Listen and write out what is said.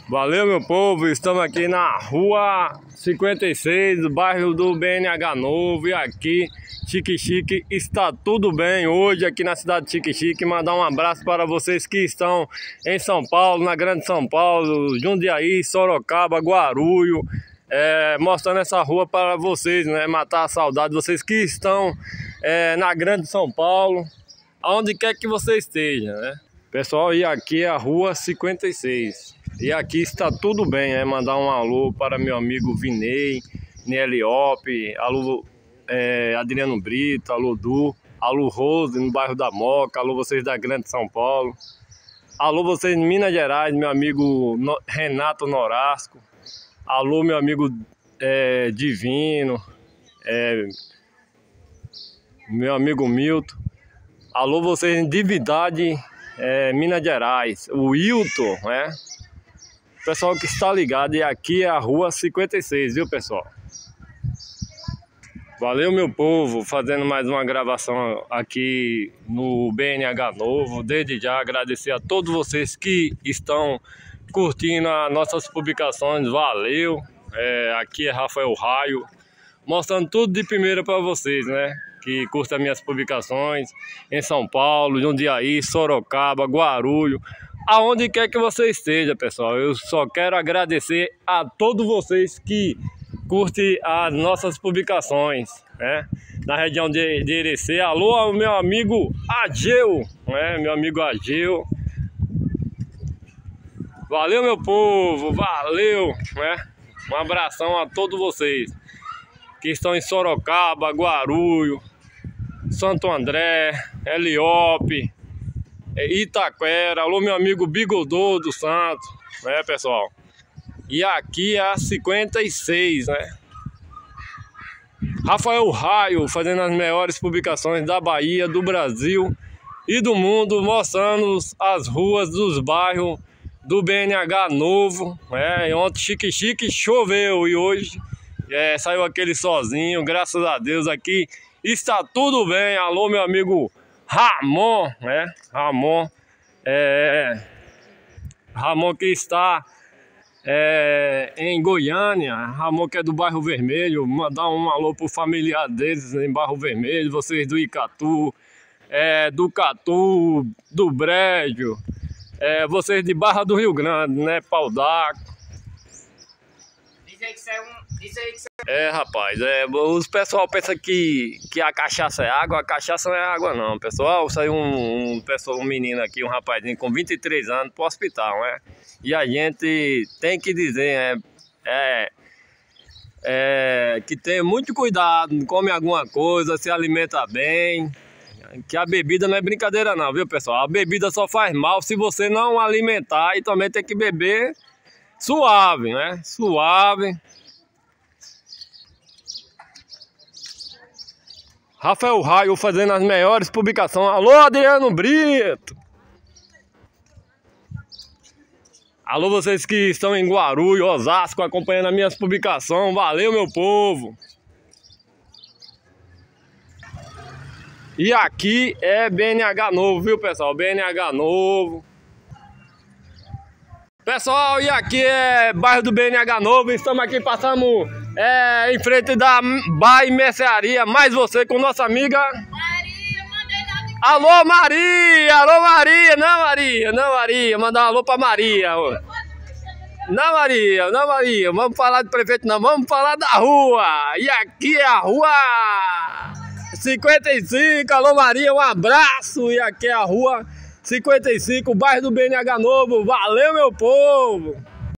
Valeu, meu povo, estamos aqui na rua 56, do bairro do BNH Novo. E aqui, Xique-Xique, está tudo bem hoje aqui na cidade de Xique-Xique. Mandar um abraço para vocês que estão em São Paulo, na Grande São Paulo, Jundiaí, Sorocaba, Guarulhos. Mostrando essa rua para vocês, né? Matar a saudade, vocês que estão na Grande São Paulo, aonde quer que você esteja, né? Pessoal, e aqui é a rua 56. E aqui está tudo bem, mandar um alô para meu amigo Vinei, Neliope, alô Adriano Brito, alô Du, alô Rose no bairro da Moca, alô vocês da Grande São Paulo, alô vocês de Minas Gerais, meu amigo Renato Norasco, alô meu amigo Divino, meu amigo Milton, alô vocês de Divindade, Minas Gerais, o Hilton, né? Pessoal que está ligado, e aqui é a rua 56, viu, pessoal? Valeu, meu povo, fazendo mais uma gravação aqui no BNH Novo. Desde já agradecer a todos vocês que estão curtindo as nossas publicações, valeu. Aqui é Rafael Raio, mostrando tudo de primeira para vocês, né? Que curtem as minhas publicações em São Paulo, Jundiaí, Sorocaba, Guarulhos, aonde quer que você esteja, pessoal. Eu só quero agradecer a todos vocês que curtem as nossas publicações, né? Na região de Irecê. Alô ao meu amigo Ageu, né? Meu amigo Ageu. Valeu, meu povo, valeu, né? Um abração a todos vocês que estão em Sorocaba, Guarulhos, Santo André, Heliope, Itaquera. Alô, meu amigo Bigodô do Santo, né, pessoal? E aqui é a 56, né? Rafael Raio, fazendo as melhores publicações da Bahia, do Brasil e do mundo, mostrando as ruas dos bairros do BNH Novo, né? Ontem Xique-Xique choveu e hoje saiu aquele sozinho, graças a Deus. Aqui está tudo bem. Alô, meu amigo Ramon, né? Ramon que está em Goiânia. Ramon que é do Bairro Vermelho. Mandar um alô pro familiar deles em Bairro Vermelho. Vocês do Icatu, do Catu, do Brejo, vocês de Barra do Rio Grande, né? Pau d'Arco. Rapaz, os pessoal pensa que a cachaça é água. A cachaça não é água não, pessoal. Saiu um menino aqui, um rapazinho com 23 anos pro hospital, né? E a gente tem que dizer, que tem muito cuidado, come alguma coisa, se alimenta bem, que a bebida não é brincadeira não, viu, pessoal? A bebida só faz mal se você não alimentar, e também tem que beber suave, né? Suave. Rafael Raio fazendo as melhores publicações. Alô, Adriano Brito. Alô, vocês que estão em Guarulhos, Osasco, acompanhando as minhas publicações. Valeu, meu povo. E aqui é BNH Novo, viu, pessoal? BNH Novo. Pessoal, e aqui é bairro do BNH Novo. Estamos aqui, passamos em frente da Bar e Mercearia. Mais você com nossa amiga Maria. Alô, Maria! Alô, Maria! Não, Maria! Mandar um alô pra Maria. Não, Maria! Vamos falar do prefeito, não. Vamos falar da rua. E aqui é a rua 55. Alô, Maria, um abraço. E aqui é a rua 55, bairro do BNH Novo. Valeu, meu povo!